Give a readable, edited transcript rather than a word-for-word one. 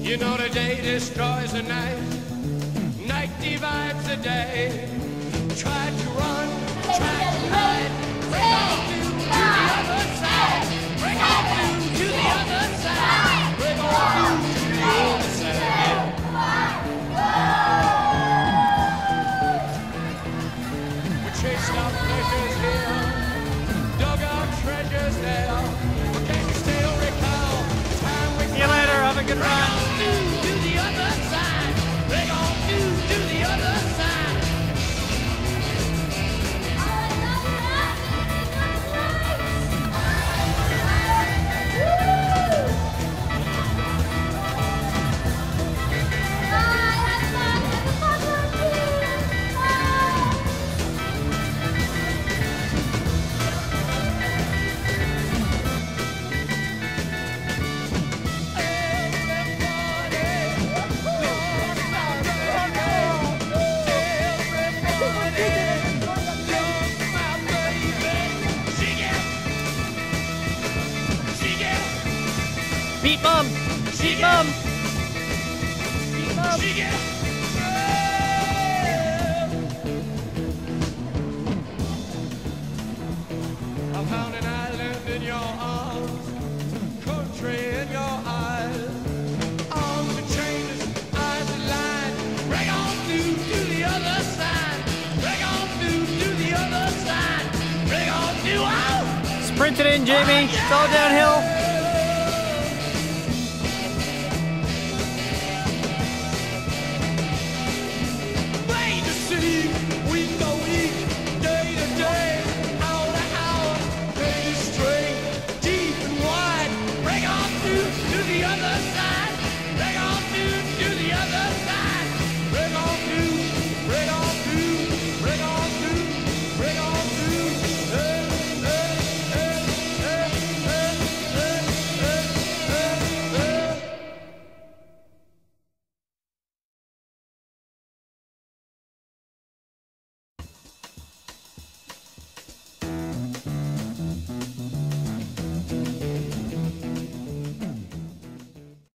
You know the day destroys the night, night divides the day. Try to run, try to hide, break on through to the other side. Break on through to the other side. Break on through to the other side. We chased our pleasures here, dug our treasures there. But can you still recall the time we See you later, have a good run. to the other side. Break on through to the other side. Beat Mom! Beat Mom! Beat Mom! I found an island in your arms, country in your eyes. Arms and chains, eyes and lines. Break on through to the other side. Break on through to the other side. Break on through. Sprint it in, Jamie. It's all downhill.